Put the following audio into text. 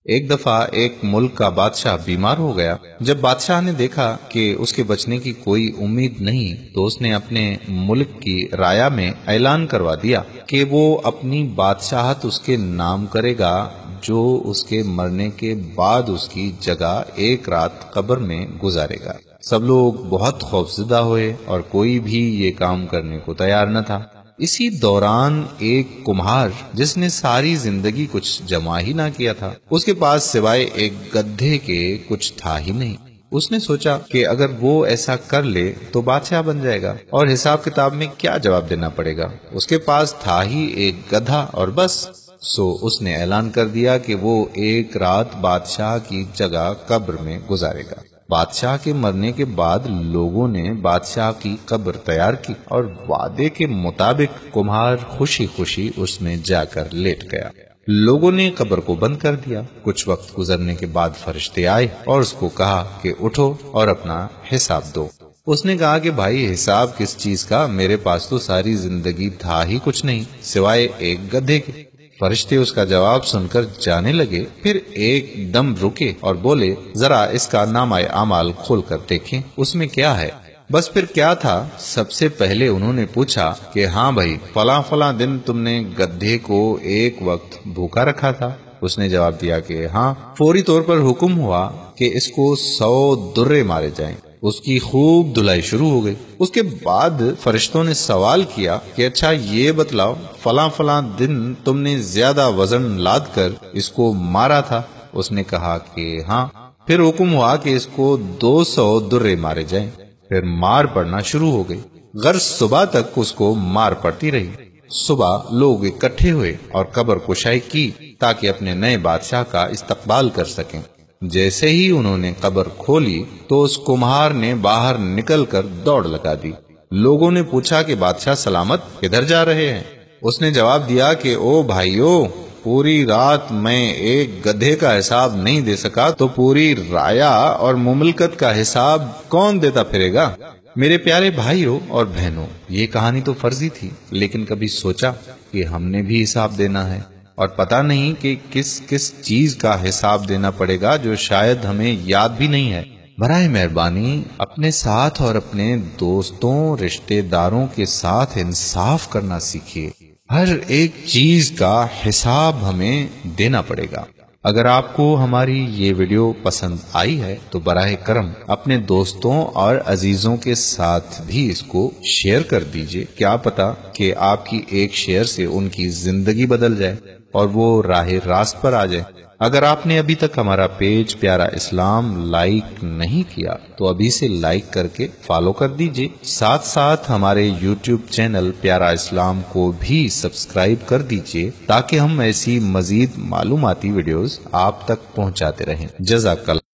ایک دفعہ ایک ملک کا بادشاہ بیمار ہو گیا۔ جب بادشاہ نے دیکھا کہ اس کے بچنے کی کوئی امید نہیں تو اس نے اپنے ملک کی رایا میں اعلان کروا دیا کہ وہ اپنی بادشاہت اس کے نام کرے گا جو اس کے مرنے کے بعد اس کی جگہ ایک رات قبر میں گزارے گا۔ سب لوگ بہت خوفزدہ ہوئے اور کوئی بھی یہ کام کرنے کو تیار نہ تھا۔ اسی دوران ایک کمہار جس نے ساری زندگی کچھ جمع ہی نہ کیا تھا، اس کے پاس سوائے ایک گدھے کے کچھ تھا ہی نہیں۔ اس نے سوچا کہ اگر وہ ایسا کر لے تو بادشاہ بن جائے گا اور حساب کتاب میں کیا جواب دینا پڑے گا، اس کے پاس تھا ہی ایک گدھا اور بس۔ سو اس نے اعلان کر دیا کہ وہ ایک رات بادشاہ کی جگہ قبر میں گزارے گا۔ بادشاہ کے مرنے کے بعد لوگوں نے بادشاہ کی قبر تیار کی اور وعدے کے مطابق کمہار خوشی خوشی اس میں جا کر لیٹ گیا۔ لوگوں نے قبر کو بند کر دیا۔ کچھ وقت گزرنے کے بعد فرشتے آئے اور اس کو کہا کہ اٹھو اور اپنا حساب دو۔ اس نے کہا کہ بھائی حساب کس چیز کا، میرے پاس تو ساری زندگی تھا ہی کچھ نہیں سوائے ایک گدھے کے۔ فرشتے اس کا جواب سن کر جانے لگے، پھر ایک دم رکے اور بولے ذرا اس کا نامہ اعمال کھول کر دیکھیں اس میں کیا ہے۔ بس پھر کیا تھا، سب سے پہلے انہوں نے پوچھا کہ ہاں بھائی فلاں فلاں دن تم نے گدھے کو ایک وقت بھوکا رکھا تھا؟ اس نے جواب دیا کہ ہاں۔ فوری طور پر حکم ہوا کہ اس کو 100 درے مارے جائیں۔ اس کی خوب دھلائی شروع ہو گئی۔ اس کے بعد فرشتوں نے سوال کیا کہ اچھا یہ بتلاؤ فلاں فلاں دن تم نے زیادہ وزن لاد کر اس کو مارا تھا؟ اس نے کہا کہ ہاں۔ پھر حکم ہوا کہ اس کو 200 درے مارے جائیں۔ پھر مار پڑنا شروع ہو گئی، غرض صبح تک اس کو مار پڑتی رہی۔ صبح لوگ اکٹھے ہوئے اور قبر کشائی کی تاکہ اپنے نئے بادشاہ کا استقبال کر سکیں۔ جیسے ہی انہوں نے قبر کھولی تو اس کمہار نے باہر نکل کر دوڑ لگا دی۔ لوگوں نے پوچھا کہ بادشاہ سلامت کدھر جا رہے ہیں؟ اس نے جواب دیا کہ او بھائیو، پوری رات میں ایک گدھے کا حساب نہیں دے سکا تو پوری رایا اور مملکت کا حساب کون دیتا پھرے گا؟ میرے پیارے بھائیوں اور بہنوں، یہ کہانی تو فرضی تھی، لیکن کبھی سوچا کہ ہم نے بھی حساب دینا ہے اور پتہ نہیں کہ کس کس چیز کا حساب دینا پڑے گا جو شاید ہمیں یاد بھی نہیں ہے۔ برائے مہربانی اپنے ساتھ اور اپنے دوستوں رشتہ داروں کے ساتھ انصاف کرنا سیکھیے۔ ہر ایک چیز کا حساب ہمیں دینا پڑے گا۔ اگر آپ کو ہماری یہ ویڈیو پسند آئی ہے تو براہ کرم اپنے دوستوں اور عزیزوں کے ساتھ بھی اس کو شیئر کر دیجئے۔ کیا پتا کہ آپ کی ایک شیئر سے ان کی زندگی بدل جائے اور وہ راہ راست پر آ جائے۔ اگر آپ نے ابھی تک ہمارا پیج پیارا اسلام لائک نہیں کیا تو ابھی سے لائک کر کے فالو کر دیجئے۔ ساتھ ساتھ ہمارے یوٹیوب چینل پیارا اسلام کو بھی سبسکرائب کر دیجئے تاکہ ہم ایسی مزید معلوماتی ویڈیوز آپ تک پہنچاتے رہیں۔ جزاک اللہ۔